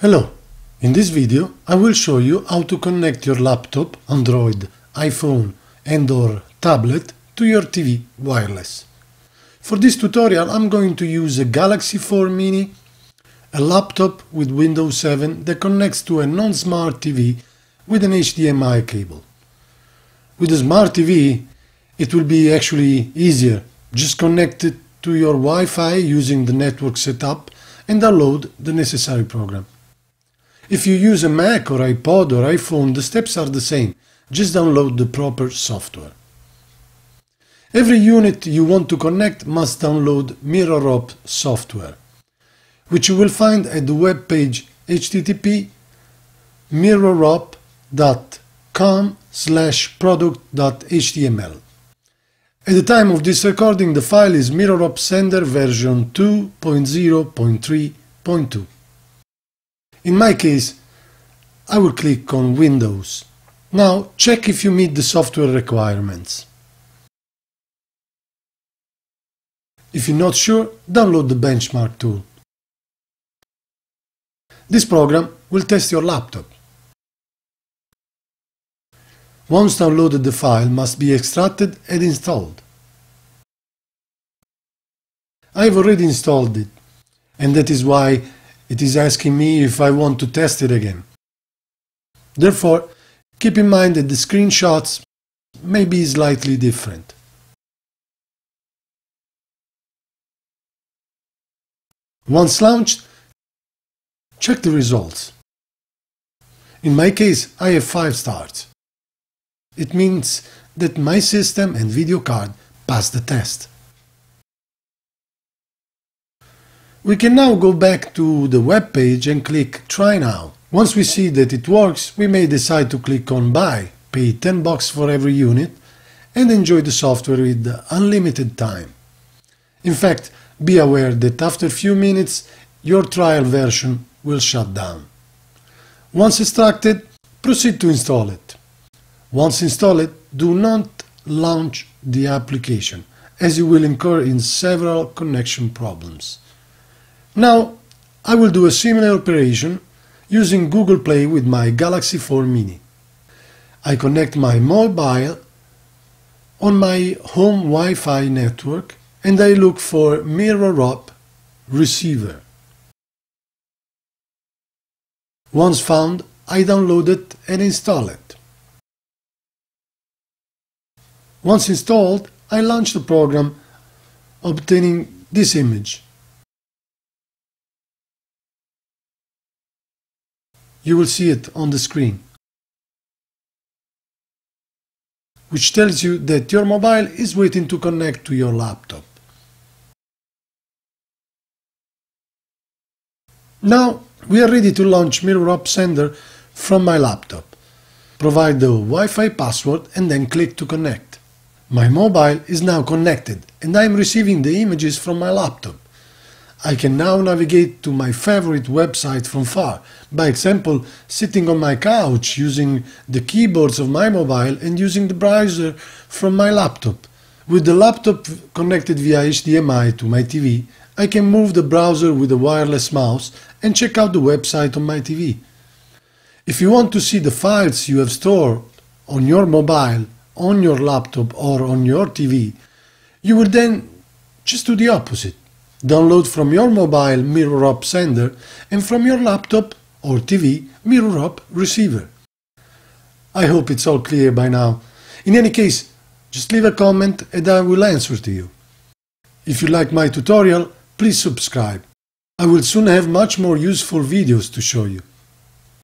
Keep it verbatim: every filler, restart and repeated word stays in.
Hello, in this video I will show you how to connect your laptop, Android, iPhone and or tablet to your T V wireless. For this tutorial I'm going to use a Galaxy four Mini, a laptop with Windows seven that connects to a non-smart T V with an H D M I cable. With a smart T V it will be actually easier. Just connect it to your Wi-Fi using the network setup and download the necessary program. If you use a Mac or iPod or iPhone, the steps are the same. Just download the proper software. Every unit you want to connect must download MirrorOp software, which you will find at the web page h t t p mirrorop dot com slash product dot h t m l. At the time of this recording, the file is MirrorOp Sender version two point zero point three point two. In my case, I will click on Windows. Now check if you meet the software requirements. If you're not sure, download the benchmark tool. This program will test your laptop. Once downloaded, the file must be extracted and installed. I have already installed it, and that is why it is asking me if I want to test it again. Therefore, keep in mind that the screenshots may be slightly different. Once launched, check the results. In my case, I have five stars. It means that my system and video card passed the test. We can now go back to the web page and click Try Now. Once we see that it works, we may decide to click on Buy, pay ten bucks for every unit, and enjoy the software with unlimited time. In fact, be aware that after a few minutes, your trial version will shut down. Once extracted, proceed to install it. Once installed, do not launch the application, as you will incur in several connection problems. Now, I will do a similar operation using Google Play with my Galaxy four Mini. I connect my mobile on my home Wi-Fi network and I look for MirrorOp receiver. Once found, I download it and install it. Once installed, I launch the program, obtaining this image. You will see it on the screen, which tells you that your mobile is waiting to connect to your laptop. Now we are ready to launch MirrorOp Sender from my laptop. Provide the Wi-Fi password and then click to connect. My mobile is now connected and I am receiving the images from my laptop. I can now navigate to my favorite website from far, by example, sitting on my couch using the keyboards of my mobile and using the browser from my laptop. With the laptop connected via H D M I to my T V, I can move the browser with a wireless mouse and check out the website on my T V. If you want to see the files you have stored on your mobile, on your laptop or on your T V, you will then just do the opposite. Download from your mobile MirrorOp Sender and from your laptop or T V MirrorOp receiver. I hope it's all clear by now. In any case, just leave a comment and I will answer to you. If you like my tutorial, please subscribe. I will soon have much more useful videos to show you.